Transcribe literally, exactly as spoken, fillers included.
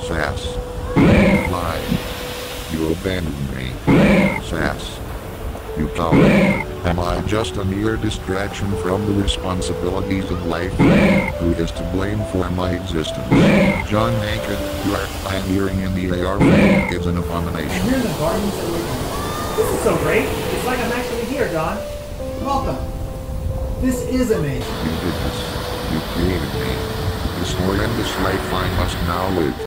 Sass. Lie. You abandoned me. Sass. You coward. Am I just a mere distraction from the responsibilities of life? Who is to blame for my existence? John HANKE, your pioneering in the A R is an abomination. And here are the gardens that we're in. This is so great. It's like I'm actually here, John. Welcome. This is amazing. You did this. You created me. This horrendous life I must now live.